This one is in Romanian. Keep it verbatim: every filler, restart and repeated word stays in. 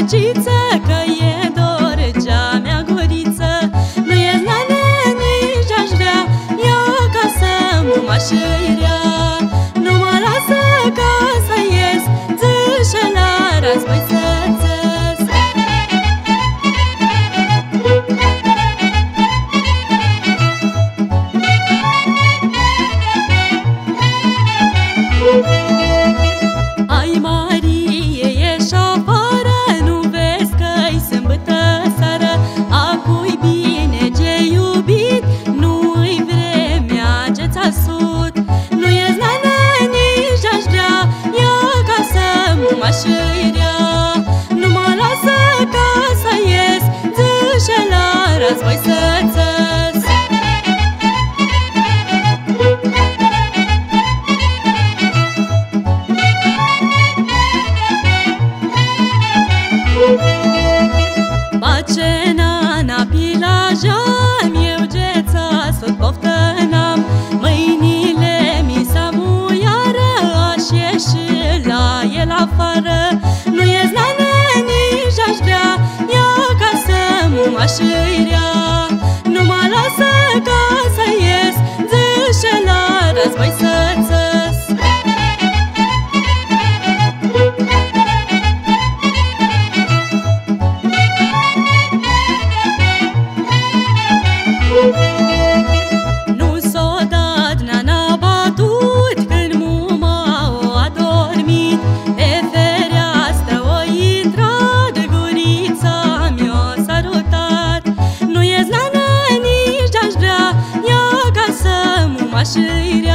răciță, că e dor gea-mea guriță. Nu ies la nici aș vrea, eu acasă m-aș irea. Nu mă lasă ca să ies, țâșe la război să țăs. Ai Marie, ieși afară, nu vezi că-i sâmbătă seară. Acu-i bine ce iubit, nu-i vremea ce ți-a sut. Nu ies la nici aș vrea, eu acasă m-aș irea. Nu mă lasă ca să ies, țâșe la război să țăs. Bace nana pilaja-m, eu geța sut poftă n-am. Mâinile mi s-amuiară, aș ieși la el afară. Nu ies la nici aș vrea, eu acasă m-aș irea. Nu mă lasă ca să ies, țâșe la război să țăs. Nu s-o dat, n-a batut când muma o adormit. Pe fereastră o intrat, gurița mi-o sărutat. Nu ies la nici aș vrea, eu acasă m-aș irea.